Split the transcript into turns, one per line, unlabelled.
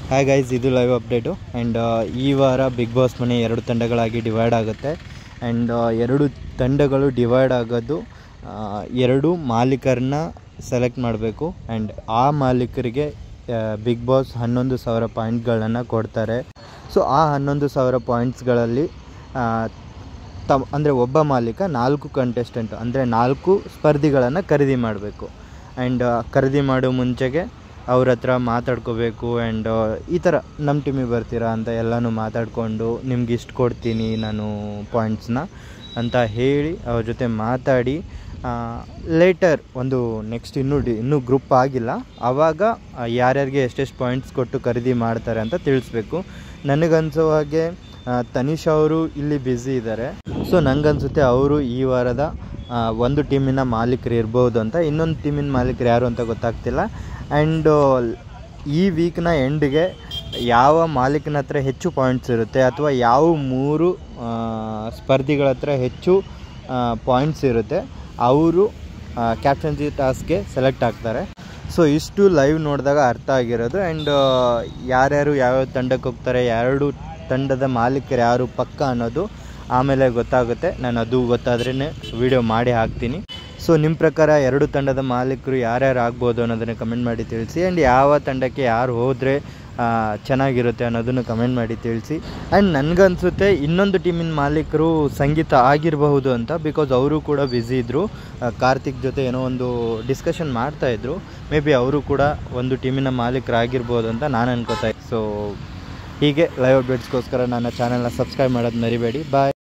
Hi guys, ಇದು live update. And ಈ ವಾರ ಬಿಗ್ ಬಾಸ್ ಮನೆ 2 ತಂಡಗಳಾಗಿ ಡಿವೈಡ್ ಆಗುತ್ತೆ. ಆ್ಯಂಡ್ 2 ತಂಡಗಳು ಡಿವೈಡ್ ಆಗೋದು 2 ಮಾಲೀಕರನ್ನ ಸೆಲೆಕ್ಟ್ ಮಾಡಬೇಕು. ಆ್ಯಂಡ್ ಆ ಮಾಲೀಕರಿಗೆ ಬಿಗ್ ಬಾಸ್ 11,000 ಪಾಯಿಂಟ್ಗಳನ್ನು ಕೊಡ್ತಾರೆ. ಸೊ ಆ 11,000 ಪಾಯಿಂಟ್ಸ್ಗಳಲ್ಲಿ ಅಂದರೆ ಒಬ್ಬ ಮಾಲೀಕ 4 ಕಂಟೆಸ್ಟೆಂಟ್ ಅಂದರೆ 4 ಸ್ಪರ್ಧಿಗಳನ್ನು ಖರೀದಿ ಮಾಡಬೇಕು. ಆ್ಯಂಡ್ ಖರೀದಿ ಮಾಡೋ ಮುಂಚೆಗೆ ಅವ್ರ ಹತ್ರ ಮಾತಾಡ್ಕೋಬೇಕು. ಆ್ಯಂಡ್ ಈ ಥರ ನಮ್ಮ ಟೀಮಿಗೆ ಬರ್ತೀರಾ ಅಂತ ಎಲ್ಲನೂ ಮಾತಾಡಿಕೊಂಡು ನಿಮ್ಗೆ ಇಷ್ಟು ಕೊಡ್ತೀನಿ ನಾನು ಪಾಯಿಂಟ್ಸ್ನ ಅಂತ ಹೇಳಿ ಅವ್ರ ಜೊತೆ ಮಾತಾಡಿ ಲೇಟರ್ ಒಂದು ನೆಕ್ಸ್ಟ್ ಇನ್ನೂ ಗ್ರೂಪ್ ಆಗಿಲ್ಲ, ಆವಾಗ ಯಾರ್ಯಾರಿಗೆ ಎಷ್ಟೆಷ್ಟು ಪಾಯಿಂಟ್ಸ್ ಕೊಟ್ಟು ಖರೀದಿ ಮಾಡ್ತಾರೆ ಅಂತ ತಿಳಿಸ್ಬೇಕು. ನನಗನ್ಸೋ ಹಾಗೆ ತನಿಷ್ ಅವರು ಇಲ್ಲಿ ಬ್ಯುಸಿ ಇದ್ದಾರೆ. ಸೊ ನನಗನ್ಸುತ್ತೆ ಅವರು ಈ ವಾರದ ಒಂದು ಟೀಮಿನ ಮಾಲೀಕರು ಇರ್ಬೋದು ಅಂತ. ಇನ್ನೊಂದು ಟೀಮಿನ ಮಾಲೀಕರು ಯಾರು ಅಂತ ಗೊತ್ತಾಗ್ತಿಲ್ಲ. ಆ್ಯಂಡ್ ಈ ವೀಕ್ನ ಎಂಡ್ಗೆ ಯಾವ ಮಾಲೀಕನ ಹತ್ರ ಹೆಚ್ಚು ಪಾಯಿಂಟ್ಸ್ ಇರುತ್ತೆ ಅಥವಾ ಯಾವ 3 ಸ್ಪರ್ಧಿಗಳ ಹತ್ರ ಹೆಚ್ಚು ಪಾಯಿಂಟ್ಸ್ ಇರುತ್ತೆ ಅವರು ಕ್ಯಾಪ್ಟನ್ಸಿ ಟಾಸ್ಕ್ಗೆ ಸೆಲೆಕ್ಟ್ ಆಗ್ತಾರೆ. ಸೊ ಇಷ್ಟು ಲೈವ್ ನೋಡಿದಾಗ ಅರ್ಥ ಆಗಿರೋದು. ಆ್ಯಂಡ್ ಯಾರ್ಯಾರು ಯಾವ್ಯಾವ ತಂಡಕ್ಕೆ ಹೋಗ್ತಾರೆ, 2 ತಂಡದ ಮಾಲೀಕರು ಯಾರು ಪಕ್ಕ ಅನ್ನೋದು ಆಮೇಲೆ ಗೊತ್ತಾಗುತ್ತೆ. ನಾನು ಅದು ಗೊತ್ತಾದ್ರೇ ವಿಡಿಯೋ ಮಾಡಿ ಹಾಕ್ತೀನಿ. ಸೊ ನಿಮ್ಮ ಪ್ರಕಾರ 2 ತಂಡದ ಮಾಲೀಕರು ಯಾರ್ಯಾರು ಆಗ್ಬೋದು ಅನ್ನೋದನ್ನು ಕಮೆಂಟ್ ಮಾಡಿ ತಿಳಿಸಿ. ಆ್ಯಂಡ್ ಯಾವ ತಂಡಕ್ಕೆ ಯಾರು ಹೋದರೆ ಚೆನ್ನಾಗಿರುತ್ತೆ ಅನ್ನೋದನ್ನು ಕಮೆಂಟ್ ಮಾಡಿ ತಿಳಿಸಿ. ಆ್ಯಂಡ್ ನನಗನ್ಸುತ್ತೆ ಇನ್ನೊಂದು ಟೀಮಿನ ಮಾಲೀಕರು ಸಂಗೀತ ಆಗಿರಬಹುದು ಅಂತ. ಬಿಕಾಸ್ ಅವರು ಕೂಡ ಬ್ಯುಸಿ ಇದ್ದರು, ಕಾರ್ತಿಕ್ ಜೊತೆ ಏನೋ ಒಂದು ಡಿಸ್ಕಷನ್ ಮಾಡ್ತಾಯಿದ್ರು. ಮೇ ಬಿ ಅವರು ಕೂಡ ಒಂದು ಟೀಮಿನ ಮಾಲೀಕರಾಗಿರ್ಬೋದು ಅಂತ ನಾನು ಅನ್ಕೋತಾ. ಸೊ ಹೀಗೆ ಲೈವ್ ಅಪ್ಡೇಟ್ಸ್ಗೋಸ್ಕರ ನನ್ನ ಚಾನಲ್ನ ಸಬ್ಸ್ಕ್ರೈಬ್ ಮಾಡೋದು ಮರಿಬೇಡಿ. ಬಾಯ್.